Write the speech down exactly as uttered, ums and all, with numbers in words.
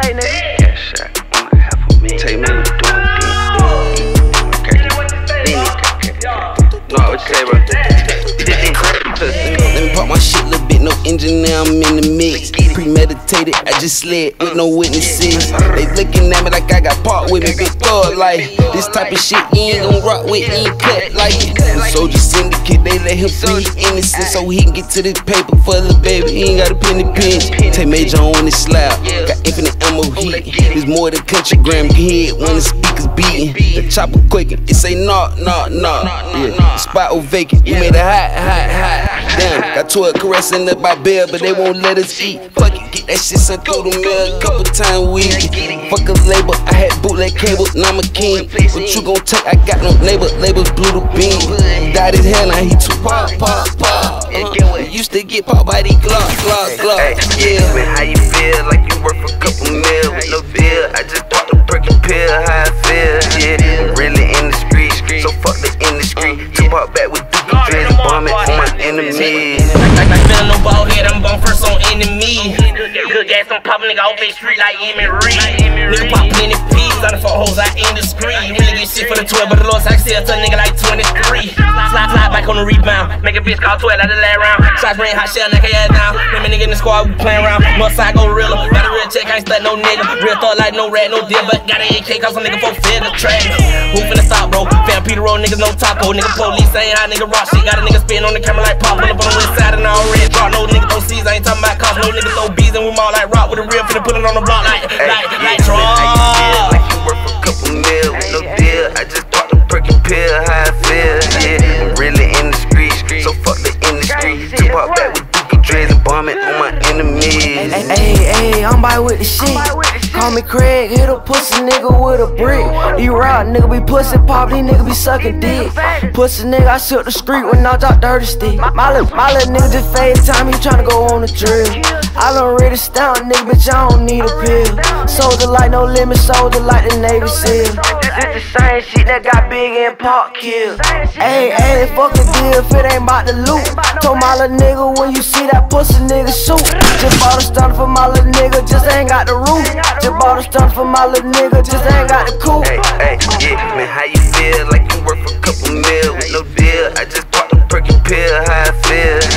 say, nigga? Cash shot, one and a half of me. Tell you, man, what you doing, then? Okay. Then you no, I would say, bro. Let me pop my shit, little bit, no engine, now I'm in the mix. Premeditated, I just slid with no witnesses. They looking at me like I got part with me, big thug like this type of shit you ain't gon' rock with, you ain't cut like it. Soldier syndicate, they let him free innocent so he can get to this paper for the baby. He ain't got a penny pinch. Take Major on this slab, got infinite ammo heat. There's more than country gram head when the speakers beating. The chopper quaking, it say knock, knock, knock. Yeah, the spot was vacant, we made it hot, hot, hot. Damn, got twelve caressing up by bell, but they won't let us eat. Fuck it, get that shit sent through the mail a couple times a week. Fuck a label, I had bootleg cable, now I'm a king. What you gon' take? I got no neighbor, labels blew the beam. Died his hair, now he too pop, pop, pop. Uh, used to get popped by these Glock, Glock, Glock. Yeah, man, how you feel? Like you work for a couple mil with no deal. I just popped a perky pill, how I feel. Yeah, I'm really in the street, so fuck the industry. Tupac back with Dookie dreads, bombing on my enemies. Like I feelin' no ball head, I'm born first on enemy. Good gas, I'm poppin' nigga off the street like Emmett Reed. Nigga poppin' in the peas, I done fuck hoes out in the screen. Really get shit for the twelve, but the Lord sack sell to a nigga like twenty-three. Slide, slide back on the rebound, make a bitch call twelve out the last round. Shots rain, hot shell, knock her ass down. Let me nigga in the squad, we playin' around. Northside go realer, got a real check, I ain't stud no nigga. Real thug like no rat, no deal, but got an A K, cause some nigga folk fed the track. Who finna stop, bro? Fam Peter Road, niggas no taco. Nigga police ain't hot, nigga rock shit. Got a nigga spin on the camera like pop. Pull up on the west side and all red drop. No nigga throw C's, I ain't talking about cops. No nigga throw B's and we all like rock with a real finna put it on the block like, like, like draw. Like you work for a couple mil with no deal. I just popped a perky pill, how I feel. Yeah, I'm really in the street, so fuck the industry. Tupac back with Dookie dreads and bombing on my enemies. Hey, hey, I'm by with the shit. Call me Craig, hit a pussy nigga with a brick. You rock nigga be pussy pop, these nigga be sucking dick. Pussy nigga, I shook the street when I drop dirty stick. My little, my little nigga just fade time, he tryna go on the drill. I done read it down, nigga, bitch, I don't need a pill. Soldier like no limit, soldier like the Navy SEAL. This the same shit that got Big and Pop killed. Hey, hey, fuck a deal if it ain't about the loot. Told my little nigga when you see that pussy nigga shoot. Just bought a stun for my little nigga, just ain't got the roof. Just bought a stun for my little nigga, just ain't got the coupe. Hey, hey, yeah, man, how you feel? Like you work for a couple mil with no deal. I just popped a perky pill, how I feel.